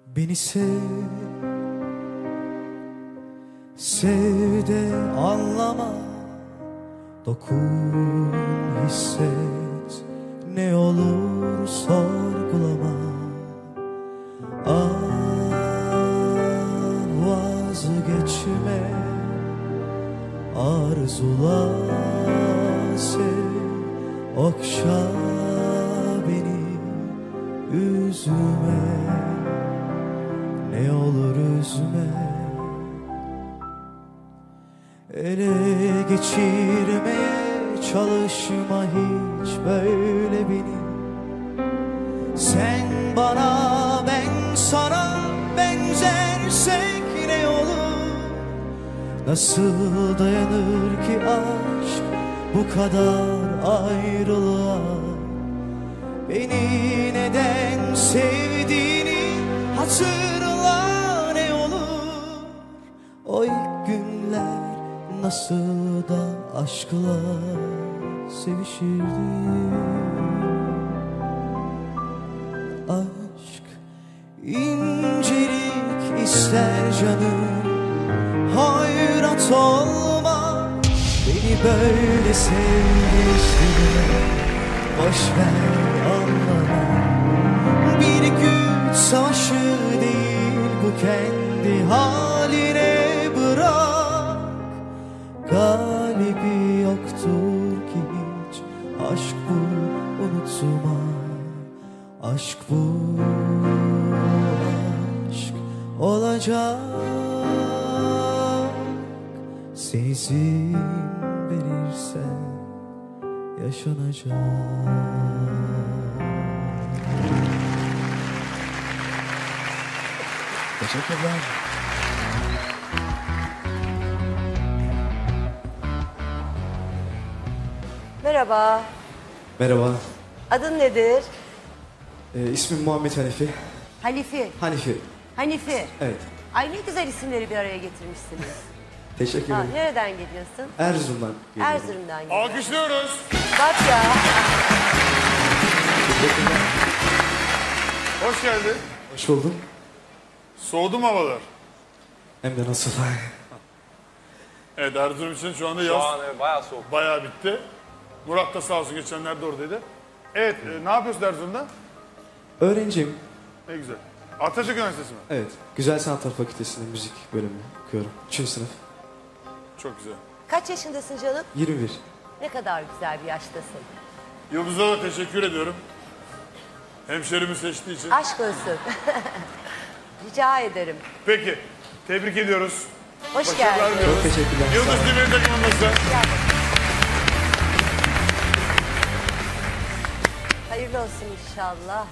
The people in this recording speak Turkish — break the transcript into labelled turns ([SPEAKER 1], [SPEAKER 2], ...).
[SPEAKER 1] Beni sev, sev de anlama, dokun, hisset, ne olur sorgulama. Ah, vazgeçme, arzula, sev, okşa beni, üzme, ne olur üzme. Ele geçirmeye çalışma hiç böyle beni. Sen bana, ben sana benzersek ne olur? Nasıl dayanır ki aşk bu kadar ayrılığa? Beni neden sevdiğini hatırla ne olur. O ilk günler nasıl da aşkla sevişirdik. Aşk incelik ister canım, hayrat olma. Beni böyle sevmiştin, boşver anlama. Bir güç savaşı değil bu, kendi haline bırak. Galibi yoktur ki hiç, aşk bu, unutma. Aşk bu, aşk olacak. Sen izin verirsen yaşanacak. Teşekkürler.
[SPEAKER 2] Merhaba.
[SPEAKER 1] Merhaba.
[SPEAKER 2] Adın nedir?
[SPEAKER 1] İsmim Muhammed Hanifi.
[SPEAKER 2] Hanifi.
[SPEAKER 1] Hanifi.
[SPEAKER 2] Hanifi.
[SPEAKER 1] Evet.
[SPEAKER 2] Ay ne güzel isimleri bir araya getirmişsiniz.
[SPEAKER 1] Teşekkür
[SPEAKER 2] Ha,
[SPEAKER 1] ederim.
[SPEAKER 2] nereden geliyorsun?
[SPEAKER 1] Erzurum'dan geliyorum.
[SPEAKER 2] Erzurum'dan geliyorsun.
[SPEAKER 3] Alkışlıyoruz.
[SPEAKER 2] Bak ya.
[SPEAKER 1] Teşekkürler.
[SPEAKER 3] Hoş geldin.
[SPEAKER 1] Hoş buldum.
[SPEAKER 3] Soğudu mu havalar?
[SPEAKER 1] Hem de nasıl?
[SPEAKER 3] Evet, Erzurum için şu anda
[SPEAKER 4] Şu
[SPEAKER 3] yaz
[SPEAKER 4] an bayağı soğuk.
[SPEAKER 3] bayağı bitti. Murat da sağ olsun geçenlerde oradaydı. Evet, ne yapıyorsun Erzurum'da?
[SPEAKER 1] Öğrenciyim.
[SPEAKER 3] Ne güzel. Atatürk Üniversitesi mi?
[SPEAKER 1] Evet. Güzel Sanatlar Fakültesi'nde müzik bölümü okuyorum. 3. sınıf.
[SPEAKER 3] Çok güzel.
[SPEAKER 2] Kaç yaşındasın canım?
[SPEAKER 1] 21.
[SPEAKER 2] Ne kadar güzel bir yaştasın.
[SPEAKER 3] Yıldız'a da teşekkür ediyorum. Hemşerimi seçtiği için.
[SPEAKER 2] Aşk olsun. Rica ederim.
[SPEAKER 3] Peki, tebrik ediyoruz.
[SPEAKER 2] Hoş
[SPEAKER 3] Başarılar
[SPEAKER 2] geldin.
[SPEAKER 3] diliyoruz.
[SPEAKER 1] Çok teşekkürler. Sağ
[SPEAKER 3] Yıldız
[SPEAKER 1] olun.
[SPEAKER 3] Demir'in takımındasın.
[SPEAKER 2] Hayırlı olsun inşallah.